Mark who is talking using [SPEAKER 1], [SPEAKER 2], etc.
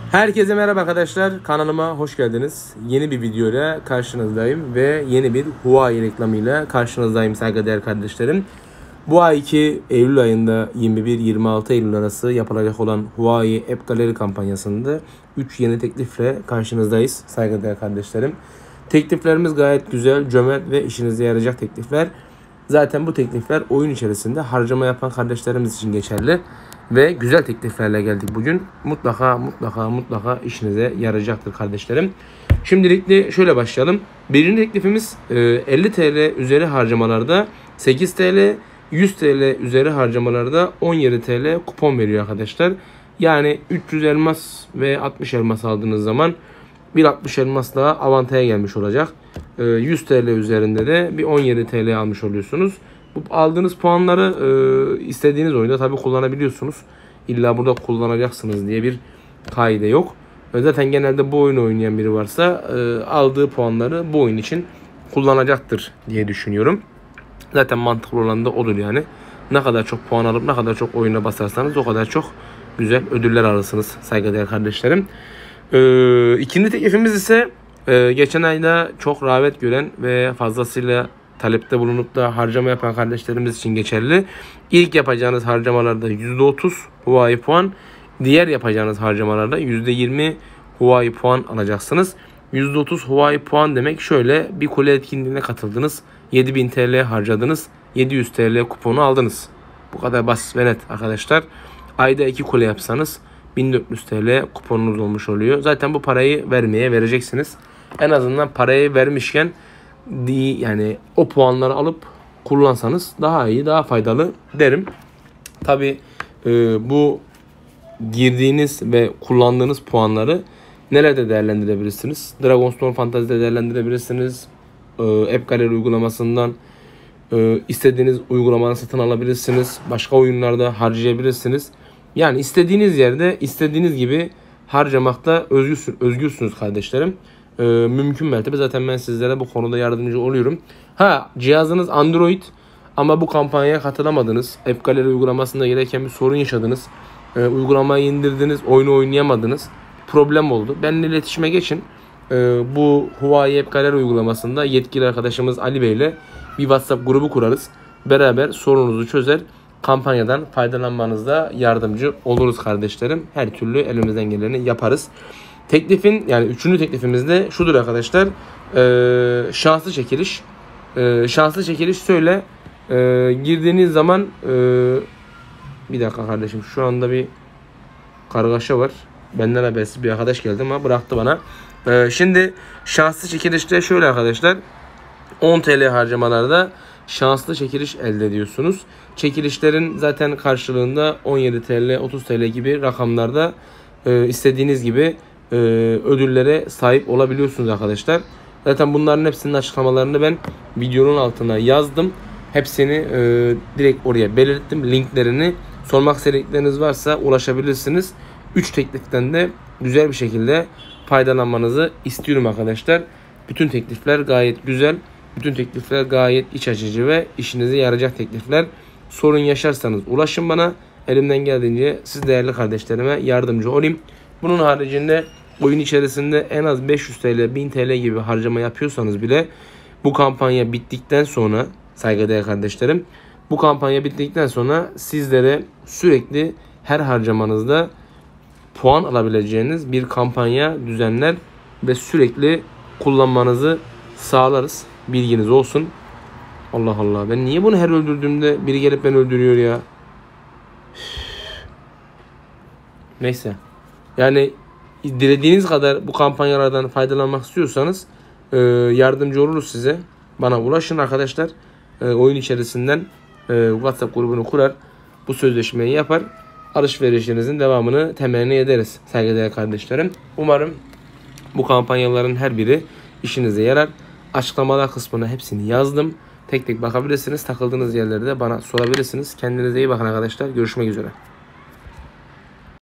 [SPEAKER 1] Herkese merhaba arkadaşlar, kanalıma hoş geldiniz. Yeni bir videoyla karşınızdayım ve yeni bir Huawei reklamıyla karşınızdayım saygıdeğer kardeşlerim. Bu ayki Eylül ayında 21-26 Eylül arası yapılacak olan Huawei App Gallery kampanyasında 3 yeni teklifle karşınızdayız saygıdeğer kardeşlerim. Tekliflerimiz gayet güzel, cömert ve işinize yarayacak teklifler. Zaten bu teklifler oyun içerisinde harcama yapan kardeşlerimiz için geçerli. Ve güzel tekliflerle geldik bugün. Mutlaka işinize yarayacaktır kardeşlerim. Şimdilik şöyle başlayalım. Birinci teklifimiz 50 TL üzeri harcamalarda 8 TL, 100 TL üzeri harcamalarda 17 TL kupon veriyor arkadaşlar. Yani 300 elmas ve 60 elmas aldığınız zaman bir 60 elmas daha avantaja gelmiş olacak. 100 TL üzerinde de bir 17 TL almış oluyorsunuz. Bu aldığınız puanları istediğiniz oyunda tabi kullanabiliyorsunuz. İlla burada kullanacaksınız diye bir kaide yok. Zaten genelde bu oyunu oynayan biri varsa aldığı puanları bu oyun için kullanacaktır diye düşünüyorum. Zaten mantıklı olan da odur yani. Ne kadar çok puan alıp ne kadar çok oyuna basarsanız o kadar çok güzel ödüller alırsınız saygıdeğer kardeşlerim. İkinci teklifimiz ise geçen ayda çok rağbet gören ve fazlasıyla talepte bulunup da harcama yapan kardeşlerimiz için geçerli. İlk yapacağınız harcamalarda %30 Huawei puan, diğer yapacağınız harcamalarda %20 Huawei puan alacaksınız. %30 Huawei puan demek şöyle: bir kule etkinliğine katıldınız, 7000 TL harcadınız, 700 TL kuponu aldınız. Bu kadar basit ve net arkadaşlar. Ayda 2 kule yapsanız 1400 TL kuponunuz olmuş oluyor. Zaten bu parayı vereceksiniz. En azından parayı vermişken yani o puanları alıp kullansanız daha iyi, daha faydalı derim. Tabi bu girdiğiniz ve kullandığınız puanları nerede değerlendirebilirsiniz? Dragonstone Fantasy'de değerlendirebilirsiniz. App Gallery uygulamasından istediğiniz uygulamanı satın alabilirsiniz. Başka oyunlarda harcayabilirsiniz. Yani istediğiniz yerde istediğiniz gibi harcamakta özgürsünüz kardeşlerim. Mümkün mertebe zaten ben sizlere bu konuda yardımcı oluyorum. Cihazınız Android ama bu kampanyaya katılamadınız. App Gallery uygulamasında gereken bir sorun yaşadınız. Uygulamayı indirdiniz, oyunu oynayamadınız. Problem oldu. Benimle iletişime geçin. Bu Huawei App Gallery uygulamasında yetkili arkadaşımız Ali Bey ile bir WhatsApp grubu kurarız. Beraber sorununuzu çözer, kampanyadan faydalanmanızda yardımcı oluruz kardeşlerim. Her türlü elimizden geleni yaparız. Teklifin yani üçüncü teklifimiz de şudur arkadaşlar. Şanslı çekiliş. Şanslı çekiliş şöyle. Girdiğiniz zaman bir dakika kardeşim, şu anda bir kargaşa var. Benden habersiz bir arkadaş geldi ama bıraktı bana. Şimdi şanslı çekilişte şöyle arkadaşlar. 10 TL harcamalarda şanslı çekiliş elde ediyorsunuz. Çekilişlerin zaten karşılığında 17 TL, 30 TL gibi rakamlarda istediğiniz gibi ödüllere sahip olabiliyorsunuz arkadaşlar. Zaten bunların hepsinin açıklamalarını ben videonun altına yazdım. Hepsini direkt oraya belirttim. Linklerini, sormak istedikleriniz varsa ulaşabilirsiniz. 3 tekliften de güzel bir şekilde faydalanmanızı istiyorum arkadaşlar. Bütün teklifler gayet güzel. Bütün teklifler gayet iç açıcı ve işinize yarayacak teklifler. Sorun yaşarsanız ulaşın bana. Elimden geldiğince siz değerli kardeşlerime yardımcı olayım. Bunun haricinde oyun içerisinde en az 500 TL, 1000 TL gibi harcama yapıyorsanız bile bu kampanya bittikten sonra saygıdeğer kardeşlerim, bu kampanya bittikten sonra sizlere sürekli her harcamanızda puan alabileceğiniz bir kampanya düzenler ve sürekli kullanmanızı sağlarız. Bilginiz olsun. Allah Allah, ben niye bunu her öldürdüğümde biri gelip beni öldürüyor ya? Neyse. Yani dilediğiniz kadar bu kampanyalardan faydalanmak istiyorsanız yardımcı oluruz size. Bana ulaşın arkadaşlar. Oyun içerisinden WhatsApp grubunu kurar. Bu sözleşmeyi yapar. Alışverişinizin devamını temenni ederiz saygıdeğer kardeşlerim. Umarım bu kampanyaların her biri işinize yarar. Açıklamalar kısmına hepsini yazdım. Tek tek bakabilirsiniz. Takıldığınız yerlerde bana sorabilirsiniz. Kendinize iyi bakın arkadaşlar. Görüşmek üzere.